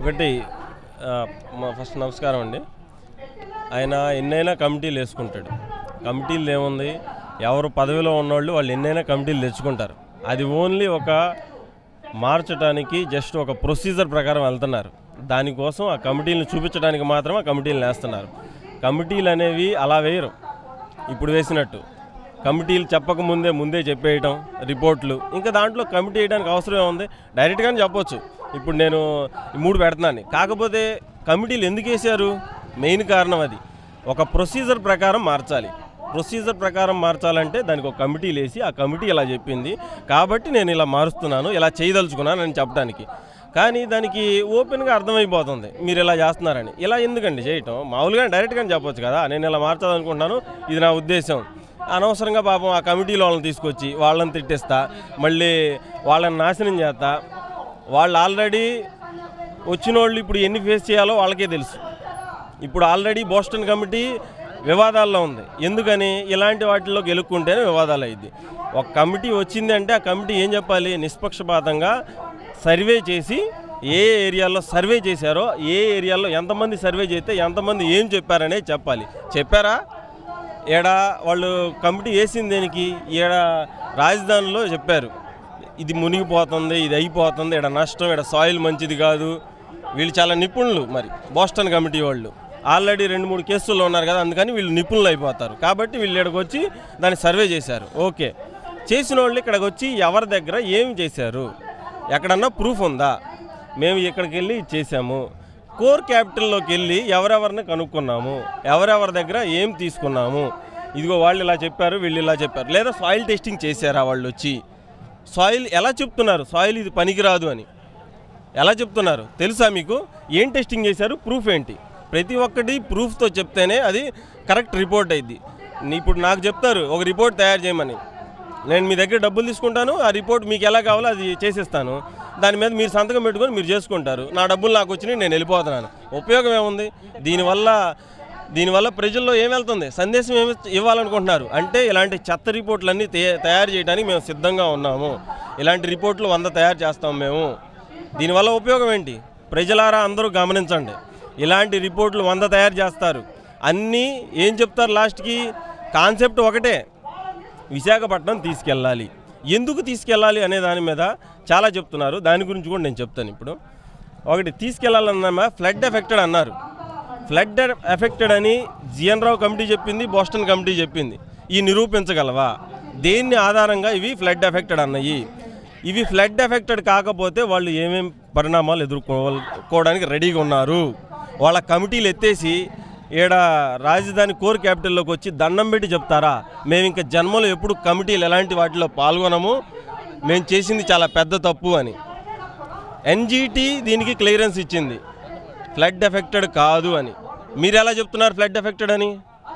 ఒకటి ఫస్ట్ నమస్కారం అండి. ఆయన ఎన్నైనా కమిటీలు వేసుకుంటాడు. కమిటీలు ఏముంది, ఎవరు పదవిలో ఉన్నవాళ్ళు వాళ్ళు ఎన్నైనా కమిటీలు తెచ్చుకుంటారు. అది ఓన్లీ ఒక మార్చడానికి జస్ట్ ఒక ప్రొసీజర్ ప్రకారం వెళ్తున్నారు. దానికోసం ఆ కమిటీలను చూపించడానికి మాత్రం ఆ కమిటీలను వేస్తున్నారు. కమిటీలు అనేవి అలా వేయరు. ఇప్పుడు వేసినట్టు కమిటీలు చెప్పకముందే ముందే చెప్పేయటం రిపోర్ట్లు. ఇంకా దాంట్లో కమిటీ వేయడానికి అవసరం ఏముంది, డైరెక్ట్గానే చెప్పొచ్చు. ఇప్పుడు నేను 3 పెడుతున్నాను. కాకపోతే కమిటీలు ఎందుకు వేశారు, మెయిన్ కారణం అది ఒక ప్రొసీజర్ ప్రకారం మార్చాలి. ప్రొసీజర్ ప్రకారం మార్చాలంటే దానికి ఒక కమిటీలు వేసి ఆ కమిటీ ఇలా చెప్పింది కాబట్టి నేను ఇలా మారుస్తున్నాను, ఇలా చేయదలుచుకున్నాను అని చెప్పడానికి. కానీ దానికి ఓపెన్గా అర్థమైపోతుంది మీరు ఇలా చేస్తున్నారని. ఇలా ఎందుకండి చేయటం, మామూలుగా డైరెక్ట్గానే చెప్పొచ్చు కదా, నేను ఇలా మార్చాలనుకుంటున్నాను, ఇది నా ఉద్దేశం. అనవసరంగా పాపం ఆ కమిటీలో వాళ్ళని తీసుకొచ్చి వాళ్ళని తిట్టిస్తా, మళ్ళీ వాళ్ళని నాశనం చేస్తా. వాళ్ళు ఆల్రెడీ వచ్చిన వాళ్ళు ఇప్పుడు ఎన్ని ఫేస్ చేయాలో వాళ్ళకే తెలుసు. ఇప్పుడు ఆల్రెడీ బోస్టన్ కమిటీ వివాదాల్లో ఉంది. ఎందుకని, ఇలాంటి వాటిల్లో గెలుక్కుంటేనే వివాదాలు అయ్యింది. ఒక కమిటీ వచ్చింది అంటే ఆ కమిటీ ఏం చెప్పాలి, నిష్పక్షపాతంగా సర్వే చేసి ఏ ఏరియాలో సర్వే చేశారో, ఏ ఏరియాలో ఎంతమంది సర్వే చేస్తే ఎంతమంది ఏం చెప్పారనే చెప్పాలి. చెప్పారా? ఈడ వాళ్ళు కమిటీ వేసింది దేనికి, ఈడ రాజధానిలో చెప్పారు ఇది మునిగిపోతుంది, ఇది అయిపోతుంది, ఈడ నష్టం, ఈడ సాయిల్ మంచిది కాదు. వీళ్ళు చాలా నిపుణులు. మరి బోస్టన్ కమిటీ వాళ్ళు ఆల్రెడీ 2-3 కేసుల్లో ఉన్నారు కదా, అందుకని వీళ్ళు నిపుణులు అయిపోతారు. కాబట్టి వీళ్ళు ఇక్కడికి వచ్చి దాన్ని సర్వే చేశారు. ఓకే, చేసిన వాళ్ళు ఇక్కడికి వచ్చి ఎవరి దగ్గర ఏం చేశారు, ఎక్కడన్నా ప్రూఫ్ ఉందా, మేము ఇక్కడికి వెళ్ళి చేసాము, కోర్ క్యాపిటల్లోకి వెళ్ళి ఎవరెవరిని కనుక్కున్నాము, ఎవరెవరి దగ్గర ఏం తీసుకున్నాము, ఇదిగో వాళ్ళు ఇలా చెప్పారు, వీళ్ళు ఇలా చెప్పారు. లేదా సాయిల్ టెస్టింగ్ చేశారా వాళ్ళు వచ్చి, సాయిల్ ఎలా చెప్తున్నారు, సాయిల్ ఇది పనికిరాదు అని ఎలా చెప్తున్నారు తెలుసా మీకు, ఏం టెస్టింగ్ చేశారు, ప్రూఫ్ ఏంటి, ప్రతి ఒక్కటి ప్రూఫ్తో చెప్తేనే అది కరెక్ట్ రిపోర్ట్ అయింది. ఇప్పుడు నాకు చెప్తారు ఒక రిపోర్ట్ తయారు చేయమని, నేను మీ దగ్గర డబ్బులు తీసుకుంటాను, ఆ రిపోర్ట్ మీకు ఎలా కావాలో అది చేసేస్తాను, దాని మీద మీరు సంతకం పెట్టుకొని మీరు చేసుకుంటారు, నా డబ్బులు నాకు వచ్చినాయి, నేను వెళ్ళిపోతున్నాను. ఉపయోగం ఏముంది దీనివల్ల ప్రజల్లో ఏం వెళ్తుంది, సందేశం ఏమి ఇవ్వాలనుకుంటున్నారు అంటే, ఇలాంటి చెత్త రిపోర్ట్లన్నీ తయారు చేయడానికి మేము సిద్ధంగా ఉన్నాము, ఇలాంటి రిపోర్ట్లు 100 తయారు చేస్తాము మేము. దీనివల్ల ఉపయోగం ఏంటి, ప్రజలారా అందరూ గమనించండి. ఇలాంటి రిపోర్ట్లు 100 తయారు చేస్తారు, అన్నీ ఏం చెప్తారు లాస్ట్కి, కాన్సెప్ట్ ఒకటే, విశాఖపట్నం తీసుకెళ్ళాలి. ఎందుకు తీసుకెళ్ళాలి అనే దాని మీద చాలా చెప్తున్నారు. దాని గురించి కూడా నేను చెప్తాను. ఇప్పుడు ఒకటి తీసుకెళ్ళాలన్నా ఫ్లడ్ ఎఫెక్టెడ్ అన్నారు. ఫ్లడ్ ఎఫెక్టెడ్ అని జిఎన్ రావు కమిటీ చెప్పింది, బోస్టన్ కమిటీ చెప్పింది. ఈ నిరూపించగలవా, దేన్ని ఆధారంగా ఇవి ఫ్లడ్ ఎఫెక్టెడ్ అన్నాయి? ఇవి ఫ్లడ్ ఎఫెక్టెడ్ కాకపోతే వాళ్ళు ఏమేం పరిణామాలు ఎదుర్కోవడానికి రెడీగా ఉన్నారు. వాళ్ళ కమిటీలు ఎత్తేసి ఈడ రాజధాని కోర్ క్యాపిటల్లోకి వచ్చి దండం పెట్టి చెప్తారా, మేము ఇంకా జన్మలో ఎప్పుడు కమిటీలు ఎలాంటి వాటిలో పాల్గొనము, మేము చేసింది చాలా పెద్ద తప్పు అని. ఎన్జీటీ దీనికి క్లియరెన్స్ ఇచ్చింది, ఫ్లడ్ ఎఫెక్టెడ్ కాదు అని. మీరు ఎలా చెప్తున్నారు ఫ్లడ్ ఎఫెక్టెడ్ అని?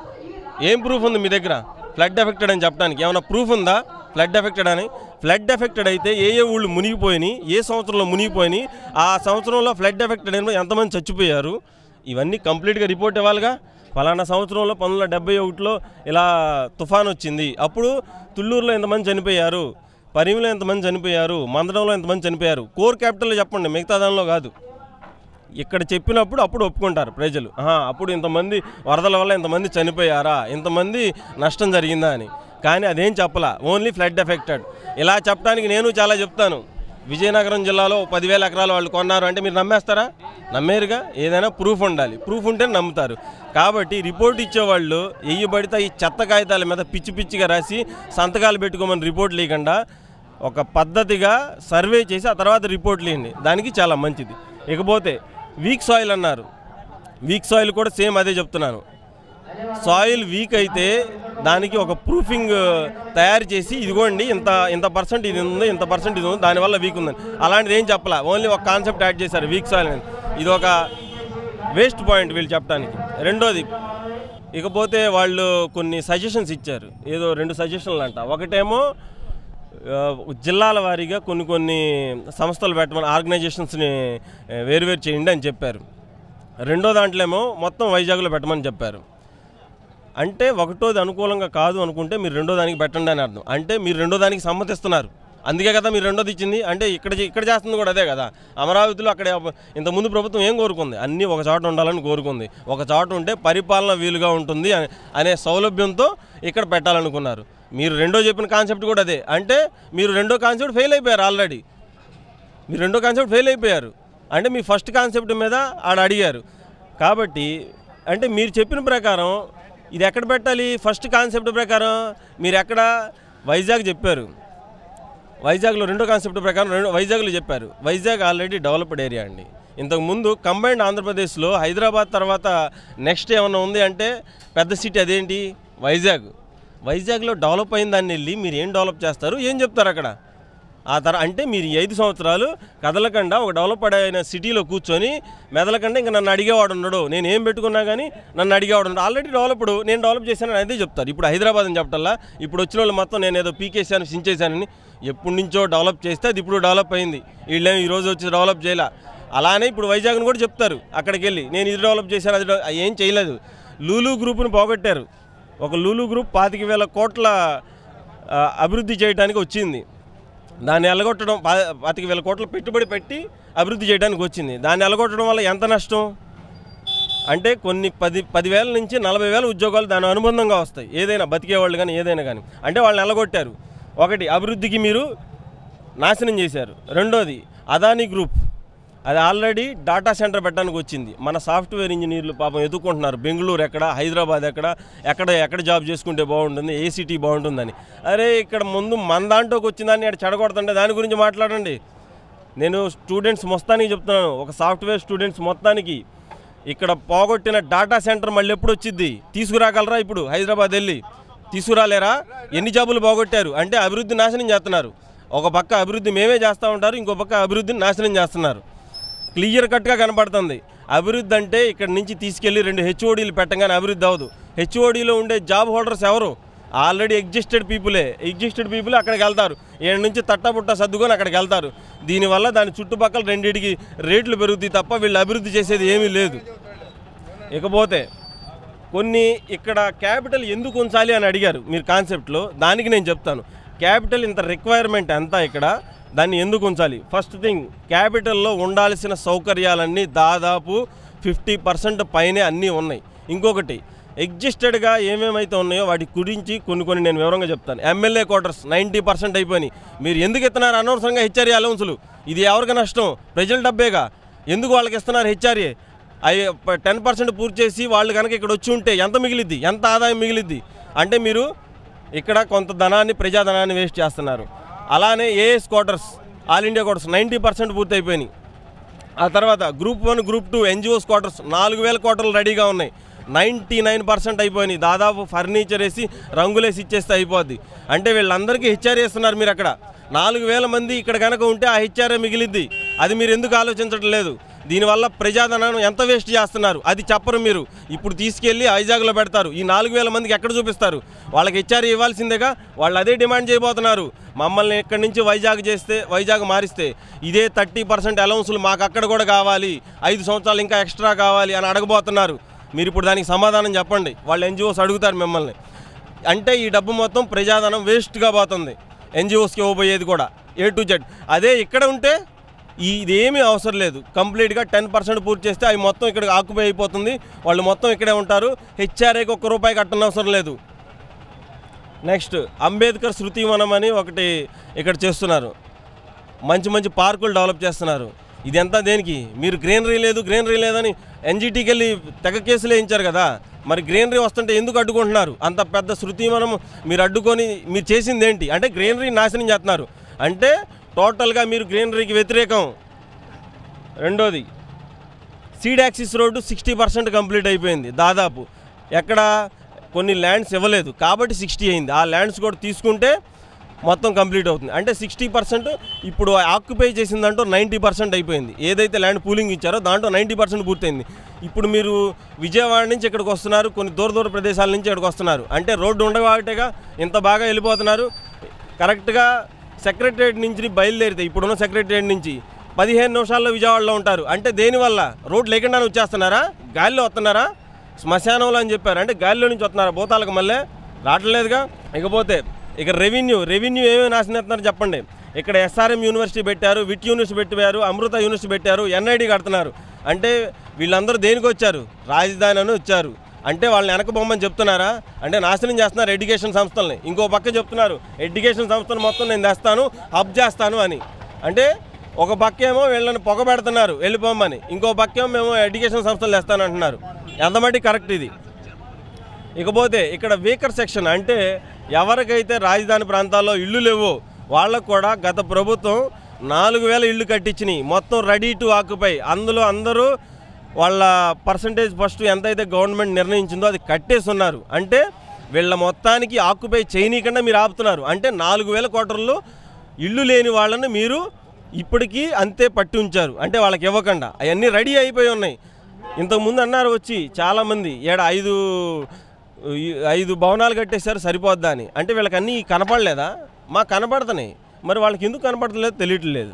ఏం ప్రూఫ్ ఉంది మీ దగ్గర ఫ్లడ్ ఎఫెక్టెడ్ అని చెప్పడానికి? ఏమైనా ప్రూఫ్ ఉందా ఫ్లడ్ ఎఫెక్టెడ్ అని? ఫ్లడ్ ఎఫెక్టెడ్ అయితే ఏ ఊళ్ళు మునిగిపోయినాయి, ఏ సంవత్సరంలో మునిగిపోయినాయి, ఆ సంవత్సరంలో ఫ్లడ్ ఎఫెక్టెడ్ అయిన ఎంతమంది చచ్చిపోయారు, ఇవన్నీ కంప్లీట్గా రిపోర్ట్ ఇవ్వాలిగా. ఫలానా సంవత్సరంలో 1971లో ఇలా తుఫాన్ వచ్చింది, అప్పుడు తుళ్ళూరులో ఎంతమంది చనిపోయారు, పరిమిలో ఎంతమంది చనిపోయారు, మందడంలో ఎంతమంది చనిపోయారు. కోర్ క్యాపిటల్లో చెప్పండి, మిగతా దానిలో కాదు. ఇక్కడ చెప్పినప్పుడు అప్పుడు ఒప్పుకుంటారు ప్రజలు, అప్పుడు ఇంతమంది వరదల వల్ల ఇంతమంది చనిపోయారా, ఇంతమంది నష్టం జరిగిందా అని. కానీ అదేం చెప్పలా, ఓన్లీ ఫ్లడ్ ఎఫెక్టెడ్. ఇలా చెప్పడానికి నేను చాలా చెప్తాను. విజయనగరం జిల్లాలో 10,000 ఎకరాలు వాళ్ళు కొన్నారు అంటే మీరు నమ్మేస్తారా? నమ్మేరుగా. ఏదైనా ప్రూఫ్ ఉండాలి, ప్రూఫ్ ఉంటే నమ్ముతారు. కాబట్టి రిపోర్ట్ ఇచ్చేవాళ్ళు ఎయ్యబడితే ఈ చెత్త కాగితాల మీద పిచ్చి పిచ్చిగా రాసి సంతకాలు పెట్టుకోమని రిపోర్ట్లు ఇవ్వకుండా ఒక పద్ధతిగా సర్వే చేసి ఆ తర్వాత రిపోర్ట్లు ఇవ్వండి, దానికి చాలా మంచిది. ఇకపోతే వీక్ సాయిల్ అన్నారు, వీక్ సాయిల్ కూడా సేమ్ అదే చెప్తున్నాను. సాయిల్ వీక్ అయితే దానికి ఒక ప్రూఫింగ్ తయారు చేసి ఇదిగోండి ఇంత పర్సెంట్ ఇది ఉంది, ఇంత పర్సెంట్ ఇది ఉంది, దానివల్ల వీక్ ఉందని. అలాంటిది ఏం చెప్పాలా, ఓన్లీ ఒక కాన్సెప్ట్ యాడ్ చేశారు వీక్ సాయిల్ అని. ఇది ఒక వేస్ట్ పాయింట్ వీళ్ళు చెప్పడానికి. రెండోది, ఇకపోతే వాళ్ళు కొన్ని సజెషన్స్ ఇచ్చారు, ఏదో 2 సజెషన్లు అంట. ఒకటేమో జిల్లాల వారీగా కొన్ని సంస్థలు పెట్టమని, ఆర్గనైజేషన్స్ని వేరువేరు చేయండి అని చెప్పారు. రెండో దాంట్లో ఏమో మొత్తం వైజాగ్లో పెట్టమని చెప్పారు. అంటే ఒకటోది అనుకూలంగా కాదు అనుకుంటే మీరు రెండో దానికి పెట్టండి అని అర్థం. అంటే మీరు రెండో దానికి సమ్మతిస్తున్నారు, అందుకే కదా మీరు రెండోది ఇచ్చింది. అంటే ఇక్కడ చేస్తుంది కూడా అదే కదా. అమరావతిలో అక్కడ ఇంతకుముందు ప్రభుత్వం ఏం కోరుకుంది? అన్నీ ఒక చోట ఉండాలని కోరుకుంది. ఒక చోట ఉంటే పరిపాలన వీలుగా ఉంటుంది అనే సౌలభ్యంతో ఇక్కడ పెట్టాలనుకున్నారు. మీరు రెండో చెప్పిన కాన్సెప్ట్ కూడా అదే. అంటే మీరు రెండో కాన్సెప్ట్ ఫెయిల్ అయిపోయారు ఆల్రెడీ. మీరు రెండో కాన్సెప్ట్ ఫెయిల్ అయిపోయారు. అంటే మీ ఫస్ట్ కాన్సెప్ట్ మీద అడిగారు కాబట్టి అంటే మీరు చెప్పిన ప్రకారం ఇది ఎక్కడ పెట్టాలి? ఫస్ట్ కాన్సెప్ట్ ప్రకారం మీరు ఎక్కడ వైజాగ్ చెప్పారు. వైజాగ్లో రెండో కాన్సెప్ట్ ప్రకారం వైజాగ్లో చెప్పారు. వైజాగ్ ఆల్రెడీ డెవలప్డ్ ఏరియా అండి. ఇంతకుముందు కంబైన్డ్ ఆంధ్రప్రదేశ్లో హైదరాబాద్ తర్వాత నెక్స్ట్ ఏమన్నా ఉంది అంటే పెద్ద సిటీ అదేంటి? వైజాగ్లో డెవలప్ అయిన దాన్ని వెళ్ళి మీరు ఏం డెవలప్ చేస్తారు, ఏం చెప్తారు అక్కడ? అంటే మీరు 5 సంవత్సరాలు కదలకుండా ఒక డెవలప్ అయిన సిటీలో కూర్చొని మెదలకుండా ఇంకా నన్ను అడిగేవాడు ఉన్నాడు, నేను ఏం పెట్టుకున్నా కానీ నన్ను అడిగేవాడు ఉన్నాడు. ఆల్రెడీ డెవలప్డ్, నేను డెవలప్ చేశానని అదే చెప్తారు. ఇప్పుడు హైదరాబాద్ అని చెప్పటల్లా ఇప్పుడు వచ్చిన వాళ్ళు మొత్తం నేను ఏదో పీకేసాను సించేశానని. ఎప్పటి నుంచో డెవలప్ చేస్తే అది ఇప్పుడు డెవలప్ అయింది. వీళ్ళేం ఈరోజు వచ్చి డెవలప్ చేయాల. అలానే ఇప్పుడు వైజాగ్ని కూడా చెప్తారు. అక్కడికి వెళ్ళి నేను ఇది డెవలప్ చేశాను, అది ఏం చేయలేదు. లూలు గ్రూప్ను పోగొట్టారు. ఒక లూలు గ్రూప్ 25,000 కోట్ల అభివృద్ధి చేయడానికి వచ్చింది. దాన్ని ఎలగొట్టడం 25,000 కోట్ల పెట్టుబడి పెట్టి అభివృద్ధి చేయడానికి వచ్చింది. దాన్ని ఎలగొట్టడం వల్ల ఎంత నష్టం అంటే కొన్ని 10,000 నుంచి 40,000 ఉద్యోగాలు దాని అనుబంధంగా వస్తాయి. ఏదైనా బతికేవాళ్ళు కానీ ఏదైనా కానీ. అంటే వాళ్ళని ఎలగొట్టారు. ఒకటి అభివృద్ధికి మీరు నాశనం చేశారు. రెండోది అదానీ గ్రూప్ అది ఆల్రెడీ డాటా సెంటర్ పెట్టడానికి వచ్చింది. మన సాఫ్ట్వేర్ ఇంజనీర్లు పాపం ఎదుర్కొంటున్నారు. బెంగళూరు ఎక్కడ, హైదరాబాద్ ఎక్కడ జాబ్ చేసుకుంటే బాగుంటుంది, ఏ సిటీ బాగుంటుందని. అరే ఇక్కడ ముందు మన దాంట్లోకి వచ్చిందాన్ని అక్కడ చెడగొడుతుంటే దాని గురించి మాట్లాడండి. నేను స్టూడెంట్స్ మొత్తానికి చెప్తున్నాను, ఒక సాఫ్ట్వేర్ స్టూడెంట్స్ మొత్తానికి ఇక్కడ పోగొట్టిన డాటా సెంటర్ మళ్ళీ ఎప్పుడు వచ్చింది? తీసుకురాగలరా? ఇప్పుడు హైదరాబాద్ వెళ్ళి తీసుకురాలేరా? ఎన్ని జాబులు పోగొట్టారు అంటే అభివృద్ధి నాశనం చేస్తున్నారు. ఒక పక్క అభివృద్ధి మేమే చేస్తూ ఉంటారు, ఇంకో పక్క అభివృద్ధిని నాశనం చేస్తున్నారు. క్లియర్ కట్గా కనపడుతుంది. అభివృద్ధి అంటే ఇక్కడ నుంచి తీసుకెళ్ళి 2 హెచ్ఓడీలు పెట్టగానే అభివృద్ధి అవ్వదు. హెచ్ఓడీలో ఉండే జాబ్ హోల్డర్స్ ఎవరు? ఆల్రెడీ ఎగ్జిస్టెడ్ పీపులే అక్కడికి వెళ్తారు. 7 నుంచి తట్టబుట్ట సర్దుకొని అక్కడికి వెళ్తారు. దీనివల్ల దాని చుట్టుపక్కల రెండింటికి రేట్లు పెరుగుతాయి తప్ప వీళ్ళు అభివృద్ధి చేసేది ఏమీ లేదు. ఇకపోతే కొన్ని ఇక్కడ క్యాపిటల్ ఎందుకు ఉంచాలి అని అడిగారు మీరు కాన్సెప్ట్లో. దానికి నేను చెప్తాను. క్యాపిటల్ ఇంత రిక్వైర్మెంట్ ఎంత ఇక్కడ, దాన్ని ఎందుకు ఉంచాలి? ఫస్ట్ థింగ్, క్యాపిటల్లో ఉండాల్సిన సౌకర్యాలన్నీ దాదాపు 50% పైనే అన్నీ ఉన్నాయి. ఇంకొకటి ఎగ్జిస్టెడ్గా ఏమేమైతే ఉన్నాయో వాటి గురించి కొన్ని నేను వివరంగా చెప్తాను. ఎమ్మెల్యే క్వార్టర్స్ 90% అయిపోయినాయి. మీరు ఎందుకు ఇస్తున్నారు అనవసరంగా హెచ్ఆర్ఏ అలౌన్సులు? ఇది ఎవరికి నష్టం? ప్రజల డబ్బేగా. ఎందుకు వాళ్ళకి ఇస్తున్నారు హెచ్ఆర్ఏ? 10% పూర్తి చేసి వాళ్ళు కనుక ఇక్కడ వచ్చి ఉంటే ఎంత మిగిలిద్ది? ఎంత ఆదాయం మిగిలిద్ది? అంటే మీరు ఇక్కడ కొంత ధనాన్ని, ప్రజాధనాన్ని వేస్ట్ చేస్తున్నారు. అలానే AS quarters, all India quarters 90% పూర్తి అయిపోయినాయి. ఆ తర్వాత గ్రూప్ 1, గ్రూప్ 2 ఎన్జిఓస్ క్వార్టర్స్ 4,000 క్వార్టర్లు రెడీగా ఉన్నాయి. 99% అయిపోయినాయి. దాదాపు ఫర్నిచర్ వేసి రంగులేసి ఇచ్చేస్తే అయిపోద్ది. అంటే వీళ్ళందరికీ హెచ్ఆర్ఏ ఇస్తున్నారు. మీరు అక్కడ 4,000 మంది ఇక్కడ కనుక ఉంటే ఆ హెచ్ఆర్ఏ మిగిలిద్ది. అది మీరు ఎందుకు ఆలోచించడం లేదు? దీనివల్ల ప్రజాధనాన్ని ఎంత వేస్ట్ చేస్తున్నారు అది చెప్పరు మీరు. ఇప్పుడు తీసుకెళ్ళి వైజాగ్లో పెడతారు. ఈ 4,000 మందికి ఎక్కడ చూపిస్తారు? వాళ్ళకి హెచ్ఆర్ఏ ఇవ్వాల్సిందేగా. వాళ్ళు అదే డిమాండ్ చేయబోతున్నారు. మమ్మల్ని ఇక్కడి నుంచి వైజాగ్ మారిస్తే ఇదే 30% అలౌన్సులు మాకు అక్కడ కూడా కావాలి, 5 సంవత్సరాలు ఇంకా ఎక్స్ట్రా కావాలి అని అడగబోతున్నారు. మీరు ఇప్పుడు దానికి సమాధానం చెప్పండి. వాళ్ళు ఎన్జిఓస్ అడుగుతారు మిమ్మల్ని. అంటే ఈ డబ్బు మొత్తం ప్రజాధనం వేస్ట్గా పోతుంది. ఎన్జిఓస్కి ఇవ్వబోయేది కూడా A to Z. అదే ఇక్కడ ఉంటే ఇదేమీ అవసరం లేదు. కంప్లీట్గా 10% పూర్తి చేస్తే అవి మొత్తం ఇక్కడ ఆక్యుపై అయిపోతుంది. వాళ్ళు మొత్తం ఇక్కడే ఉంటారు. హెచ్ఆర్ఏకి ₹1 కట్టనవసరం లేదు. నెక్స్ట్ అంబేద్కర్ శృతివనం అని ఒకటి ఇక్కడ చేస్తున్నారు. మంచి పార్కులు డెవలప్ చేస్తున్నారు. ఇదంతా దేనికి? మీరు గ్రీనరీ లేదని ఎన్జిటీకి వెళ్ళి తెగ కేసులు వేయించారు కదా. మరి గ్రీనరీ వస్తుంటే ఎందుకు అడ్డుకుంటున్నారు? అంత పెద్ద శృతివనం మీరు అడ్డుకొని మీరు చేసింది ఏంటి? అంటే గ్రీనరీ నాశనం చేస్తున్నారు. అంటే టోటల్గా మీరు గ్రీనరీకి వ్యతిరేకం. రెండోది సీడ్ యాక్సిస్ రోడ్డు 60% కంప్లీట్ అయిపోయింది. దాదాపు ఎక్కడ కొన్ని ల్యాండ్స్ ఇవ్వలేదు కాబట్టి 60 అయింది. ఆ ల్యాండ్స్ కూడా తీసుకుంటే మొత్తం కంప్లీట్ అవుతుంది. అంటే 60% ఇప్పుడు ఆక్యుపై చేసిన దాంట్లో 90% అయిపోయింది. ఏదైతే ల్యాండ్ పూలింగ్ ఇచ్చారో దాంట్లో 90% పూర్తయింది. ఇప్పుడు మీరు విజయవాడ నుంచి ఇక్కడికి వస్తున్నారు, కొన్ని దూర ప్రదేశాల నుంచి ఇక్కడికి వస్తున్నారు. అంటే రోడ్డు ఉండగాటేగా ఇంత బాగా వెళ్ళిపోతున్నారు. కరెక్ట్గా సెక్రటరియట్ నుంచి బయలుదేరితే ఇప్పుడున్న సెక్రటరియట్ నుంచి 15 నిమిషాల్లో విజయవాడలో ఉంటారు. అంటే దేనివల్ల? రోడ్ లేకుండానే వచ్చేస్తున్నారా? గాలిలో వస్తున్నారా? శ్మశానంలో అని చెప్పారు. అంటే గాలిలో నుంచి వస్తున్నారా? భూతాలకు మళ్ళీ రావట్లేదుగా. ఇకపోతే ఇక రెవెన్యూ ఏమేమి నాశనం చేస్తున్నారు చెప్పండి. ఇక్కడ SRM యూనివర్సిటీ పెట్టారు, విట్ యూనివర్సిటీ పెట్టారు, అమృత యూనివర్సిటీ పెట్టారు, NID కడుతున్నారు. అంటే వీళ్ళందరూ దేనికి వచ్చారు? రాజధాని అని వచ్చారు. అంటే వాళ్ళని వెనకబొమ్మని చెప్తున్నారా? అంటే నాశనం చేస్తున్నారు ఎడ్యుకేషన్ సంస్థల్ని. ఇంకో పక్క చెప్తున్నారు ఎడ్యుకేషన్ సంస్థలు మొత్తం నేను తెస్తాను, హబ్ చేస్తాను అని. అంటే ఒక పక్కేమో వీళ్ళని పొగబెడుతున్నారు వెళ్ళిపోమని, ఇంకో పక్కేమో మేము ఎడ్యుకేషన్ సంస్థలు తెస్తాను అంటున్నారు. ఎంతమట్టి కరెక్ట్ ఇది? ఇకపోతే ఇక్కడ వీకర్ సెక్షన్, అంటే ఎవరికైతే రాజధాని ప్రాంతాల్లో ఇళ్ళు లేవో వాళ్ళకు కూడా గత ప్రభుత్వం 4000 ఇళ్ళు కట్టించినాయి, మొత్తం రెడీ టు ఆక్యుపై. అందులో అందరూ వాళ్ళ పర్సంటేజ్ ఫస్ట్ ఎంతైతే గవర్నమెంట్ నిర్ణయించిందో అది కట్టేస్తున్నారు. అంటే వీళ్ళ మొత్తానికి ఆక్యుపై చేయనీయకుండా మీరు ఆపుతున్నారు. అంటే 4000 కోటర్లు ఇళ్ళు లేని వాళ్ళని మీరు ఇప్పటికీ అంతే పట్టి ఉంచారు. అంటే వాళ్ళకి ఇవ్వకుండా అవన్నీ రెడీ అయిపోయి ఉన్నాయి. ఇంతకుముందు అన్నారు వచ్చి చాలామంది 5 భవనాలు కట్టేశారు సరిపోద్దా అని. అంటే వీళ్ళకి అన్నీ కనపడలేదా? మాకు కనపడుతున్నాయి, మరి వాళ్ళకి ఎందుకు కనపడతలేదు తెలియట్లేదు.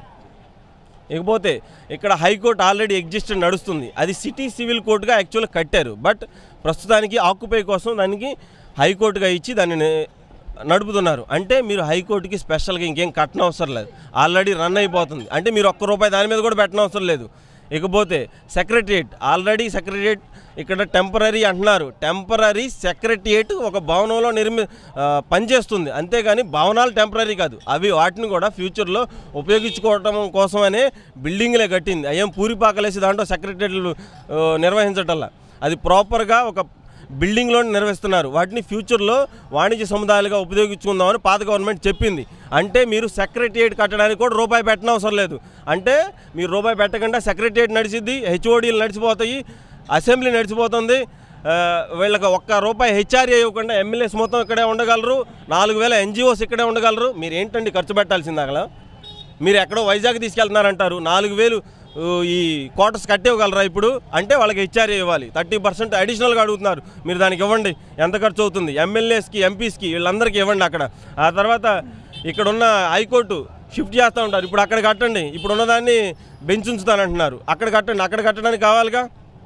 ఇకపోతే ఇక్కడ హైకోర్టు ఆల్రెడీ ఎగ్జిస్టెడ్ నడుస్తుంది. అది సిటీ సివిల్ కోర్టుగా యాక్చువల్గా కట్టారు, బట్ ప్రస్తుతానికి ఆక్యుపై కోసం దానికి హైకోర్టుగా ఇచ్చి దాన్ని నడుపుతున్నారు. అంటే మీరు హైకోర్టుకి స్పెషల్గా ఇంకేం కట్టనవసరం లేదు, ఆల్రెడీ రన్ అయిపోతుంది. అంటే మీరు ₹1 దాని మీద కూడా పెట్టనవసరం లేదు. ఇకపోతే సెక్రటరియట్, ఆల్రెడీ సెక్రటరియట్ ఇక్కడ టెంపరీ అంటున్నారు. టెంపరీ సెక్రటరియట్ ఒక భవనంలో పనిచేస్తుంది, అంతేగాని భవనాలు టెంపరీ కాదు. అవి వాటిని కూడా ఫ్యూచర్లో ఉపయోగించుకోవటం కోసమనే బిల్డింగ్లే కట్టింది. అయ్యేం పూరిపాకలేసి దాంట్లో సెక్రటరియట్లు నిర్వహించటల్లా, అది ప్రాపర్గా ఒక బిల్డింగ్లో నిర్వహిస్తున్నారు. వాటిని ఫ్యూచర్లో వాణిజ్య సముదాయాలుగా ఉపయోగించుకుందామని పాత గవర్నమెంట్ చెప్పింది. అంటే మీరు సెక్రటరియట్ కట్టడానికి కూడా రూపాయి పెట్టనవసరం లేదు. అంటే మీరు రూపాయి పెట్టకుండా సెక్రటరియట్ నడిచిద్ది, HODలు నడిచిపోతాయి, అసెంబ్లీ నడిచిపోతుంది. వీళ్ళకి ₹1 HRA ఇవ్వకుండా ఎమ్మెల్యేస్ మొత్తం ఇక్కడే ఉండగలరు, 4000 NGOs ఇక్కడే ఉండగలరు. మీరు ఏంటండి ఖర్చు పెట్టాల్సింది? అక్కడ మీరు ఎక్కడో వైజాగ్ తీసుకెళ్తున్నారంటారు, 4000 ఈ క్వార్టర్స్ కట్టేవగలరా ఇప్పుడు? అంటే వాళ్ళకి HRA ఇవ్వాలి, 30% అడిషనల్గా అడుగుతున్నారు. మీరు దానికి ఇవ్వండి, ఎంత ఖర్చు అవుతుంది? ఎమ్మెల్యేస్కి, ఎంపీస్కి వీళ్ళందరికీ ఇవ్వండి. అక్కడ ఆ తర్వాత ఇక్కడున్న హైకోర్టు షిఫ్ట్ చేస్తూ ఉంటారు, ఇప్పుడు అక్కడ కట్టండి, ఇప్పుడు ఉన్నదాన్ని బెంచ్ ఉంచుతానంటున్నారు, అక్కడ కట్టండి. అక్కడ కట్టడానికి కావాలిగా.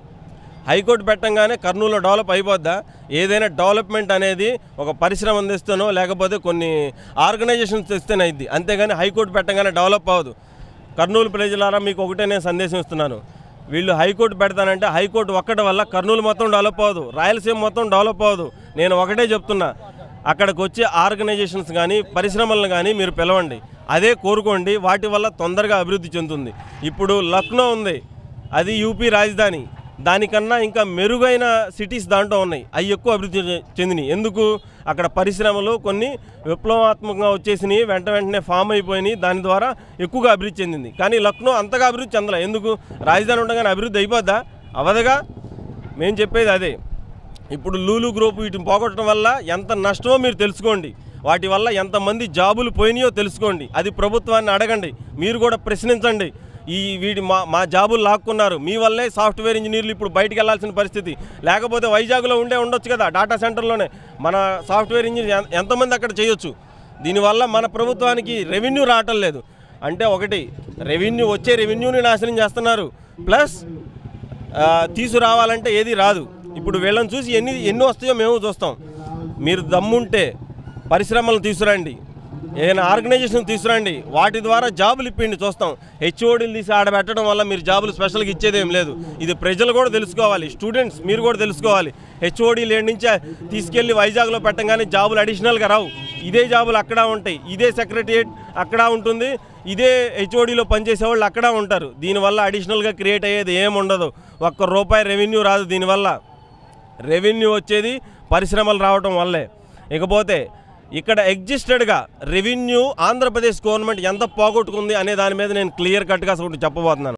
హైకోర్టు పెట్టంగానే కర్నూలులో డెవలప్ అయిపోద్దా? ఏదైనా డెవలప్మెంట్ అనేది ఒక పరిశ్రమ తెస్తేనో లేకపోతే కొన్ని ఆర్గనైజేషన్స్ తెస్తేనే అయింది, అంతేగాని హైకోర్టు పెట్టంగానే డెవలప్ అవ్వదు. కర్నూలు ప్రజలారా మీకు ఒకటే నేను సందేశం ఇస్తున్నాను, వీళ్ళు హైకోర్టు పెడతానంటే హైకోర్టు ఒక్కటి వల్ల కర్నూలు మొత్తం డెవలప్ అవ్వదు, రాయలసీమ మొత్తం డెవలప్ అవ్వదు. నేను ఒకటే చెప్తున్నా, అక్కడికి వచ్చే ఆర్గనైజేషన్స్ కానీ పరిశ్రమలను కానీ మీరు పిలవండి, అదే కోరుకోండి, వాటి వల్ల తొందరగా అభివృద్ధి చెందుతుంది. ఇప్పుడు లక్నో ఉంది, అది యూపీ రాజధాని, దానికన్నా ఇంకా మెరుగైన సిటీస్ దాంట్లో ఉన్నాయి, అవి ఎక్కువ అభివృద్ధి చెందినాయి. ఎందుకు? అక్కడ పరిశ్రమలు కొన్ని విప్లవాత్మకంగా వచ్చేసినాయి, వెంటనే ఫామ్ అయిపోయినాయి, దాని ద్వారా ఎక్కువగా అభివృద్ధి చెందింది. కానీ లక్నో అంతగా అభివృద్ధి చెందలే. ఎందుకు? రాజధాని ఉండగానే అభివృద్ధి అయిపోద్దా? అవదుగా. మేము చెప్పేది అదే. ఇప్పుడు లూలు గ్రూప్ వీటిని పోగొట్టడం వల్ల ఎంత నష్టమో మీరు తెలుసుకోండి, వాటి వల్ల ఎంతమంది జాబులు పోయినాయో తెలుసుకోండి. అది ప్రభుత్వాన్ని అడగండి, మీరు కూడా ప్రశ్నించండి. వీడి మా జాబులు లాక్కున్నారు, మీ వల్లే సాఫ్ట్వేర్ ఇంజనీర్లు ఇప్పుడు బయటికి వెళ్ళాల్సిన పరిస్థితి. లేకపోతే వైజాగ్లో ఉండొచ్చు కదా, డేటా సెంటర్లోనే మన సాఫ్ట్వేర్ ఇంజనీర్ ఎంతమంది అక్కడ చేయొచ్చు. దీనివల్ల మన ప్రభుత్వానికి రెవెన్యూ రావటం లేదు. అంటే ఒకటి వచ్చే రెవెన్యూని నాశనం చేస్తున్నారు, ప్లస్ తీసుకురావాలంటే ఏది రాదు. ఇప్పుడు వీళ్ళని చూసి ఎన్ని వస్తాయో మేము చూస్తాం. మీరు దమ్ముంటే పరిశ్రమలను తీసుకురండి, ఏదైనా ఆర్గనైజేషన్ తీసుకురండి, వాటి ద్వారా జాబులు ఇప్పిండి చూస్తాం. HODలు తీసి ఆడబెట్టడం వల్ల మీరు జాబులు స్పెషల్గా ఇచ్చేదేం లేదు. ఇది ప్రజలు కూడా తెలుసుకోవాలి, స్టూడెంట్స్ మీరు కూడా తెలుసుకోవాలి. HODలు ఏడు నుంచే తీసుకెళ్ళి వైజాగ్లో పెట్టంగానే జాబులు అడిషనల్గా రావు, ఇదే జాబులు అక్కడ ఉంటాయి, ఇదే సెక్రటరియట్ అక్కడ ఉంటుంది, ఇదే HODలో పనిచేసే వాళ్ళు అక్కడ ఉంటారు. దీనివల్ల అడిషనల్గా క్రియేట్ అయ్యేది ఏముండదు, ₹1 రెవెన్యూ రాదు. దీనివల్ల రెవెన్యూ వచ్చేది పరిశ్రమలు రావటం వల్లే. ఇకపోతే ఇక్కడ ఎగ్జిస్టెడ్గా రెవెన్యూ ఆంధ్రప్రదేశ్ గవర్నమెంట్ ఎంత పోగొట్టుకుంది అనే దాని మీద నేను క్లియర్ కట్గా చెప్పబోతున్నాను.